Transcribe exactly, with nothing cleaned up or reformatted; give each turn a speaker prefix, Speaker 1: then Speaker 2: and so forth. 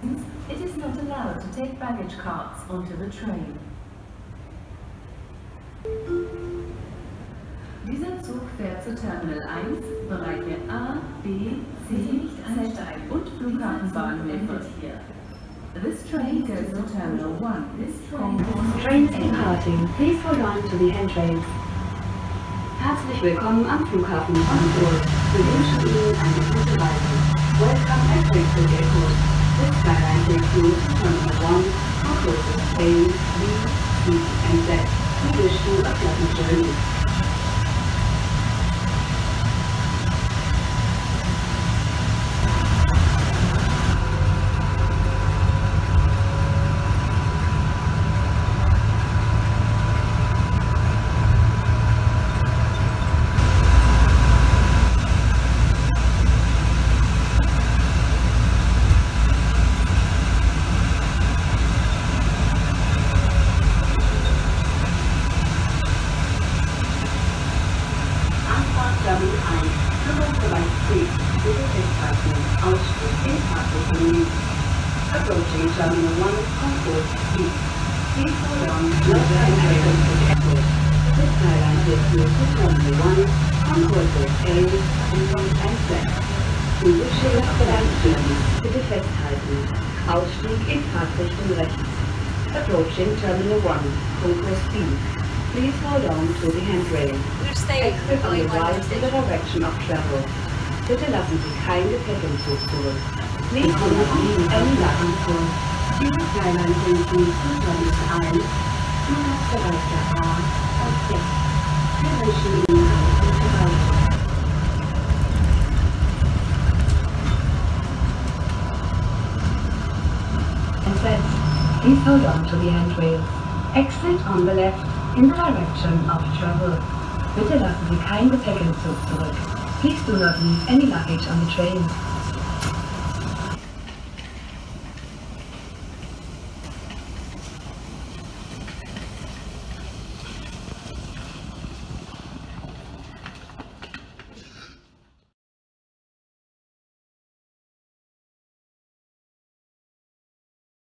Speaker 1: It is not allowed to take baggage carts onto the train. Dieser Zug fährt zu Terminal eins, Bereiche A, B, C, Z und Flughafenbahnhöfe. This train goes to Terminal one. This
Speaker 2: Trains departing. Please hold on to the handrails. Herzlich willkommen am Flughafen Frankfurt. Wir wünschen Ihnen eine gute Reise. Welcome at Frankfurt Airport. This SkyLine takes you to Terminal one for closest A, B, C and Z. We wish you a pleasant journey. Approaching Terminal one, Frankfurt, please. Please hold on to the handrails to the airport. This SkyLine takes you to Terminal one, Frankfurt A, B and Z. We wish you a pleasant journey. Bitte festhalten. Ausstieg in Fahrtrichtung rechts. Approaching Terminal one, Concourse B. Please hold on to the handrail. Exit on the right in the direction of travel. Bitte lassen Sie kein Gepäck im Zug zurück. Please do not leave any luggage for. Diese SkyLine bringt Sie zu Terminal eins, Flughabenbereiche A und Z. Wir wünschen Ihnen eine gute Reise. And Z. Please hold on to the handrails. Exit on the left in the direction of travel. Bitte lassen Sie kein Gepäck im Zug zurück. Please do not leave any luggage on the train.